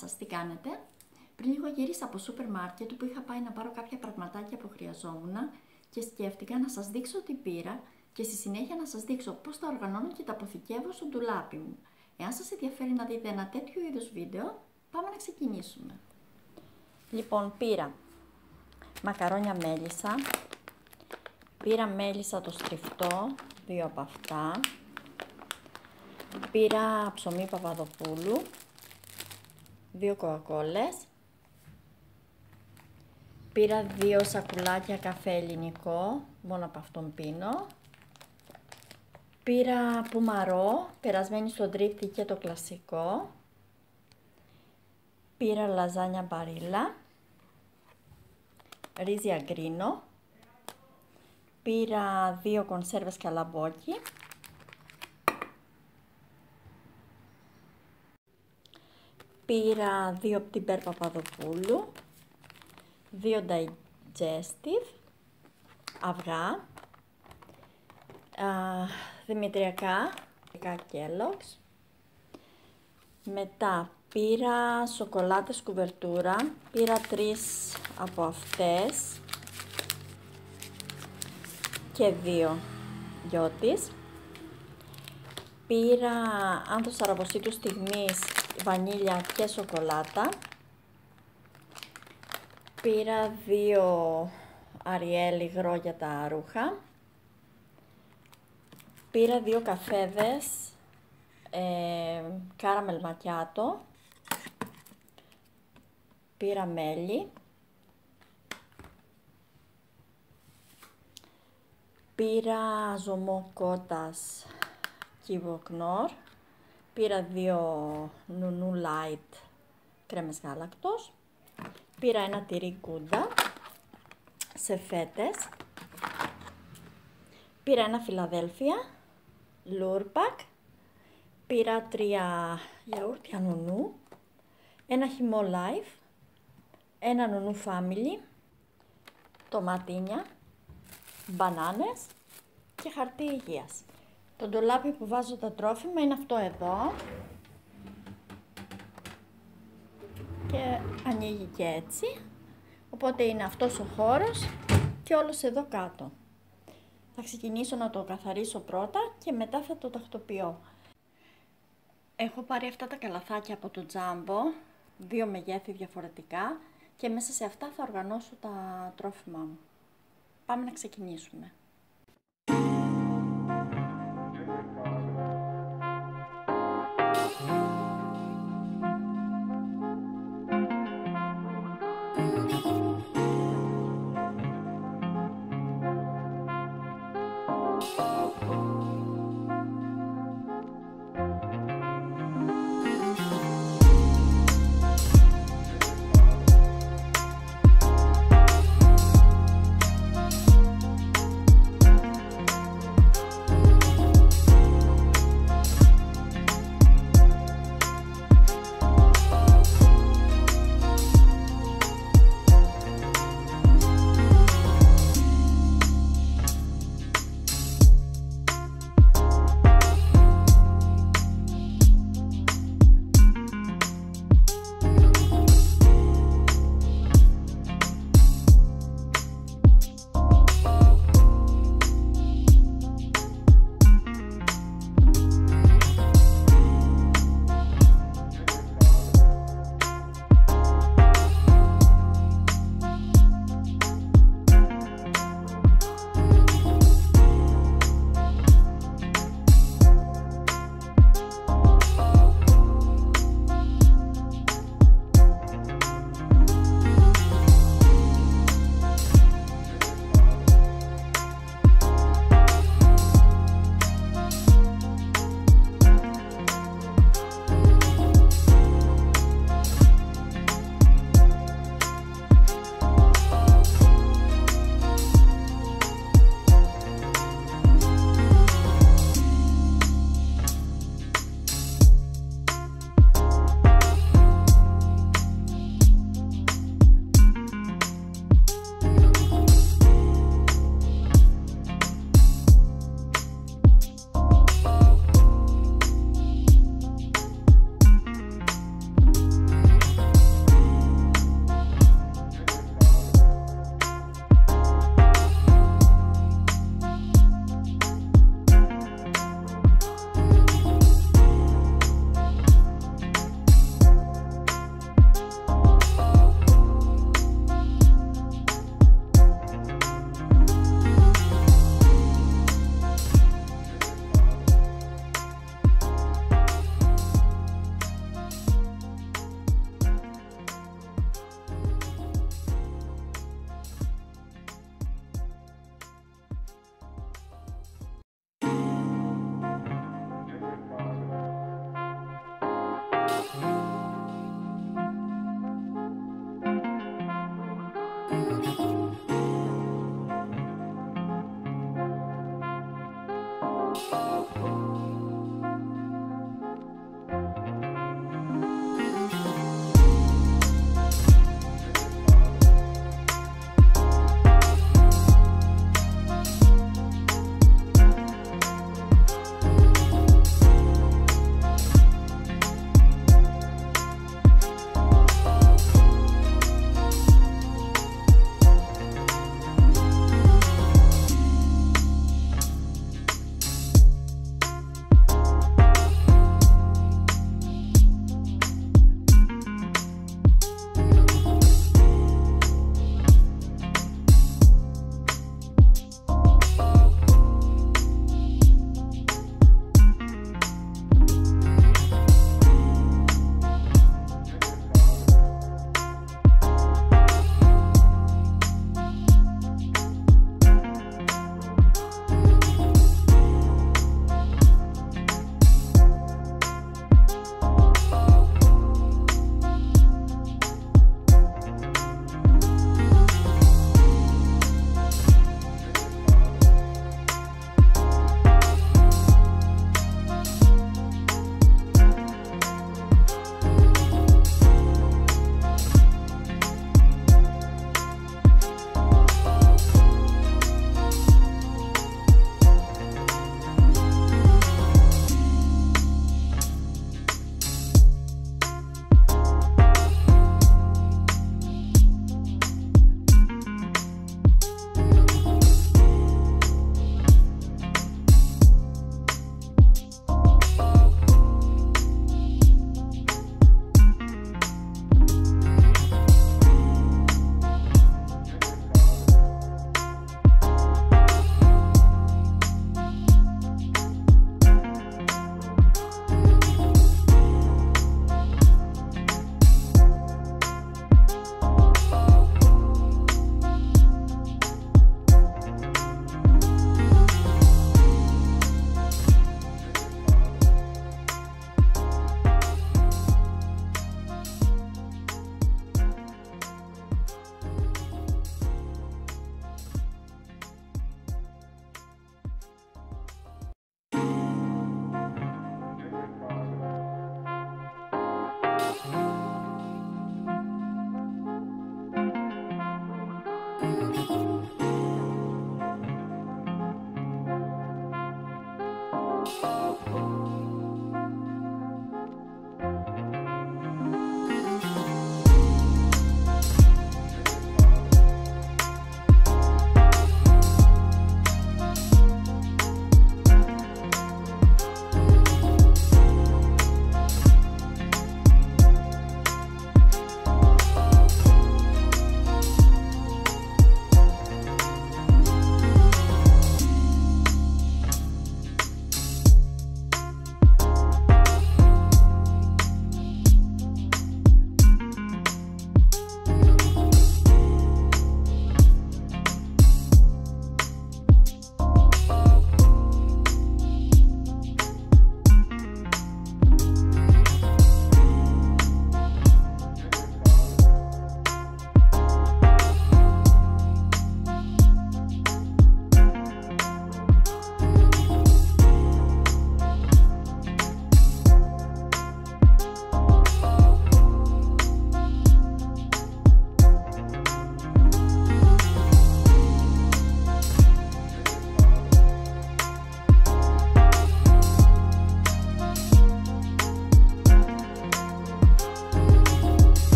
σας, τι κάνετε? Πριν λίγο γύρισα από σούπερ μάρκετ που είχα πάει να πάρω κάποια πραγματάκια που χρειαζόμουν και σκέφτηκα να σας δείξω τι πήρα και στη συνέχεια να σας δείξω πώς τα οργανώνω και τα αποθηκεύω στο ντουλάπι μου. Εάν σας ενδιαφέρει να δείτε ένα τέτοιο είδους βίντεο, πάμε να ξεκινήσουμε. Λοιπόν, πήρα μακαρόνια μέλισσα, πήρα μέλισσα το στριφτό, 2 από αυτά, πήρα ψωμί Παπαδοπούλου, 2 κοκακόλες, πήρα 2 σακουλάκια καφέ ελληνικό, μόνο από αυτόν πίνω, πήρα πουμαρό, περασμένη στο τρίφτη και το κλασικό, πήρα λαζάνια μπαρίλα, ρύζι αγκρίνο, πήρα 2 κονσέρβες καλαμπόκι, πήρα 2 πτυμπέρ Παπαδοπούλου, 2 digestive, αυγά, δημητριακά Kellogg's. Μετά πήρα σοκολάτες κουβερτούρα, πήρα 3 από αυτές και 2 γιώτης. Πήρα άνθος αραβοσίτου στιγμής, βανίλια και σοκολάτα. Πήρα 2 Ariel υγρό για τα ρούχα. Πήρα 2 καφέδες caramel macchiato. Πήρα μέλι. Πήρα ζωμό κότας Kivo Knorr. Πήρα 2 νουνού light κρέμες γάλακτος. Πήρα ένα τυρί Gouda σε φέτες. Πήρα ένα Φιλαδέλφια Lurpak. Πήρα 3 γιαούρτια νουνού. Ένα χυμό Life. Ένα νουνού Family. Τοματίνια. Μπανάνες και χαρτί υγείας. Το ντουλάπι που βάζω τα τρόφιμα είναι αυτό εδώ και ανοίγει και έτσι, οπότε είναι αυτός ο χώρος και όλος εδώ κάτω. Θα ξεκινήσω να το καθαρίσω πρώτα και μετά θα το τακτοποιώ. Έχω πάρει αυτά τα καλαθάκια από το Jumbo, 2 μεγέθη διαφορετικά και μέσα σε αυτά θα οργανώσω τα τρόφιμα μου. Πάμε να ξεκινήσουμε.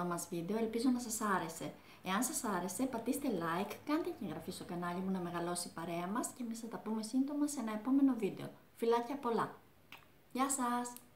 σημερινό μας βίντεο, ελπίζω να σας άρεσε. Εάν σας άρεσε, πατήστε like, κάντε και εγγραφή στο κανάλι μου να μεγαλώσει η παρέα μας και εμείς θα τα πούμε σύντομα σε ένα επόμενο βίντεο. Φιλάκια πολλά! Γεια σας!